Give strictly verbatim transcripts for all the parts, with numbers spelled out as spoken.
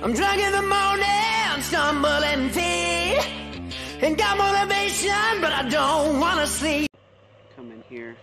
I'm drunk in the morning, stumbling feet, and got motivation, but I don't wanna sleep. Come in here.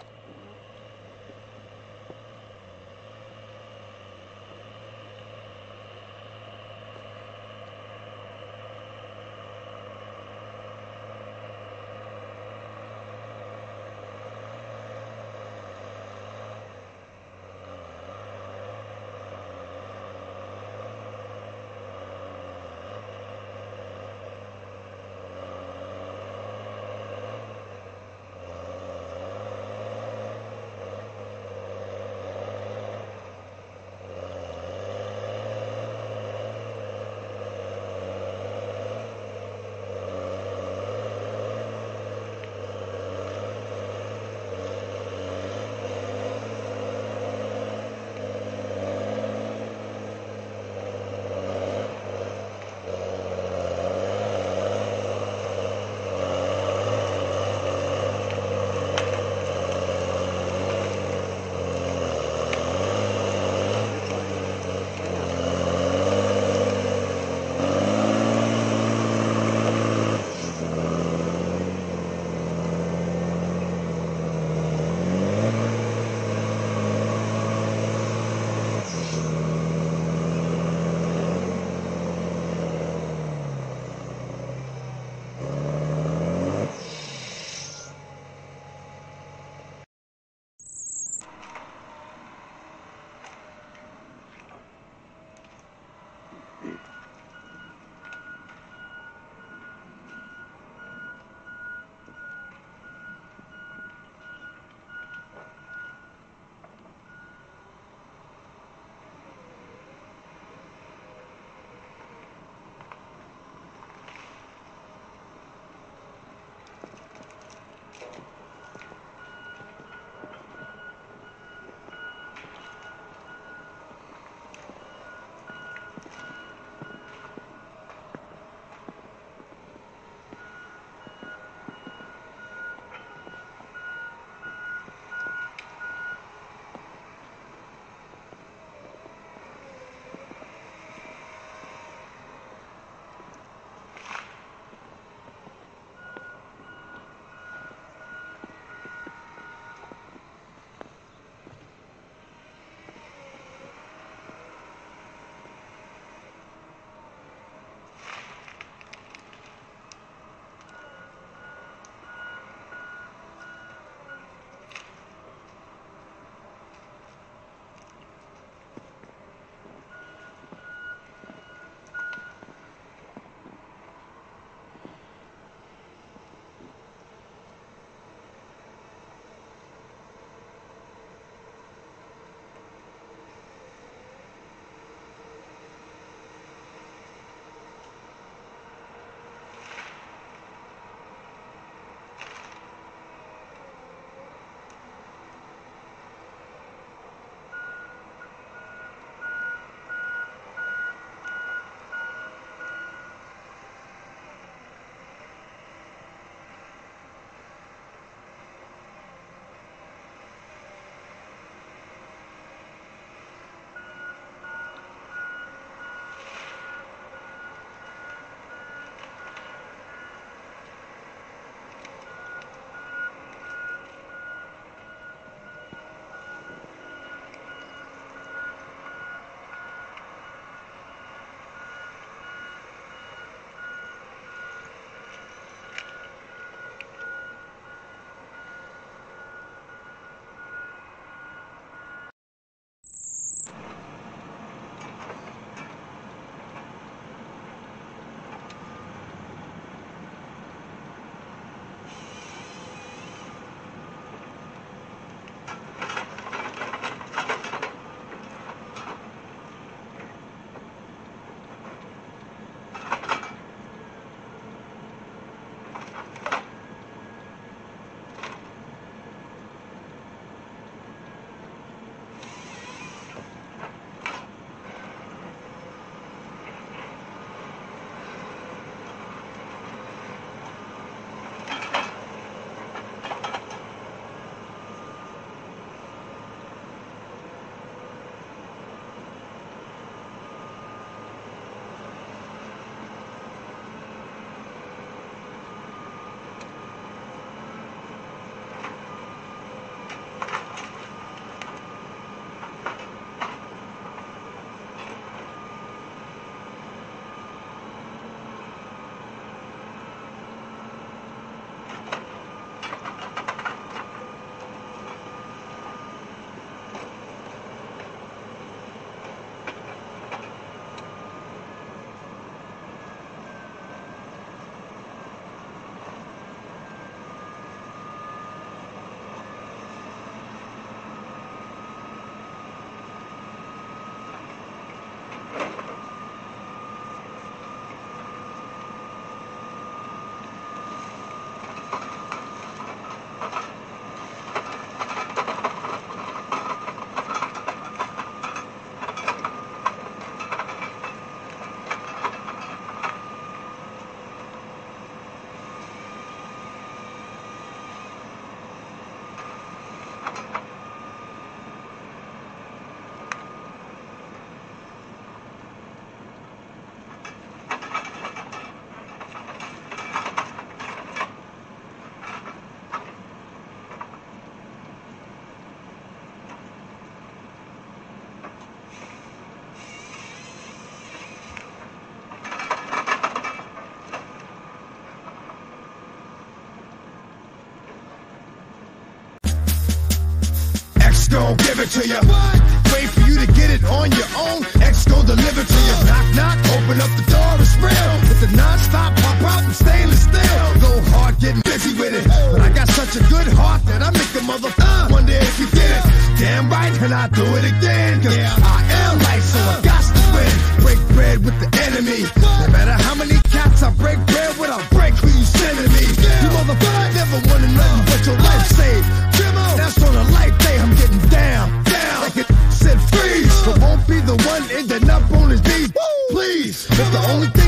Gon' give it to you. Wait for you to get it on your own. X gon' deliver to you. Knock, knock, open up the door, it's real. With the non-stop pop out and stainless steel. Go hard, getting busy with it. But I got such a good heart that I make a motherfucker wonder if you did it. Damn right, and I do it again. Cause I am light, so I got to win. Break bread with the enemy. No matter how many cats I break bread with, I'll break who you sending me. You motherfucker never wanted nothing but your life saved. That's on a light day, I'm getting down, down. Like it said freeze, but won't be the one ending up on his knees. Please, if the only